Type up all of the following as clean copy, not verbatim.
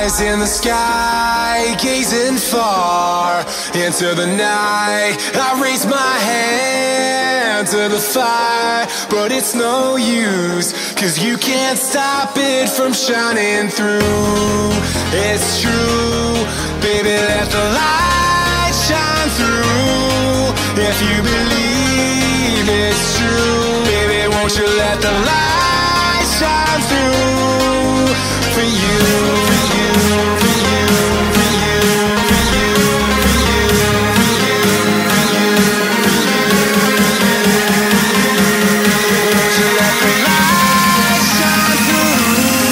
Eyes in the sky, gazing far into the night. I raise my hand to the fire, but it's no use, 'cause you can't stop it from shining through. It's true, baby, let the light shine through. If you believe it's true, baby, won't you let the light shine through for you, for you, for you, for you, for you, for you, for you, for you, won't you let the light shine through?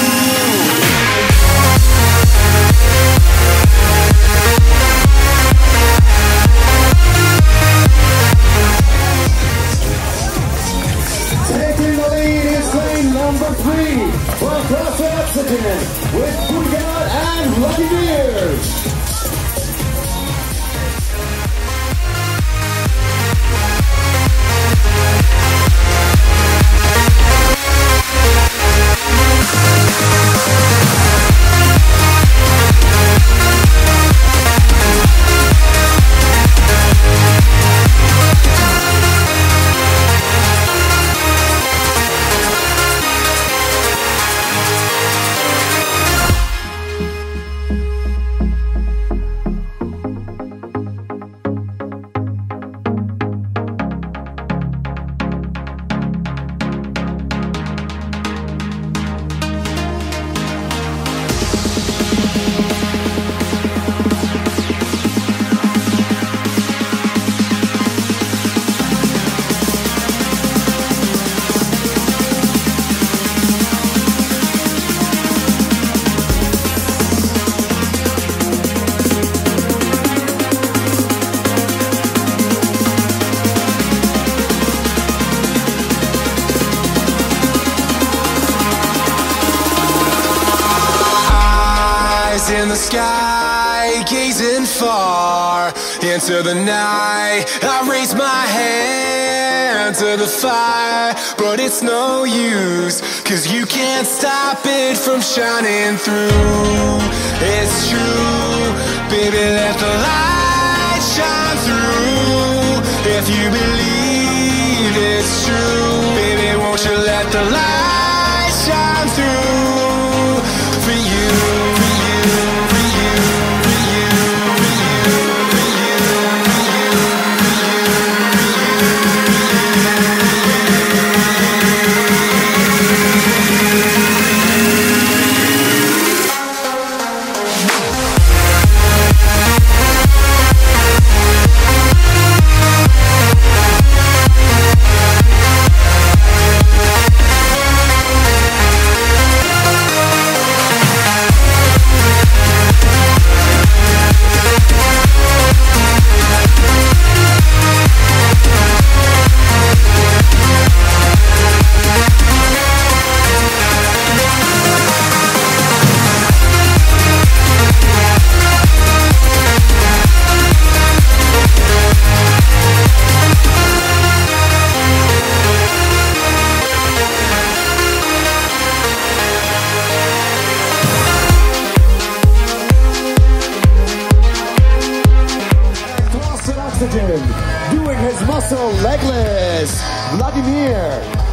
Taking the lead is lane number 3 for Crossfit Oxygen with Bogdan and Vladimir. In the sky, gazing far into the night. I raise my hand to the fire, but it's no use, 'cause you can't stop it from shining through. It's true, baby, let the light shine through. If you believe it's true, baby, won't you let the light shine through for you, for you, for you, for you, for you, for you, for you, for Crossfit Oxygen, doing his muscle legless, Vladimir.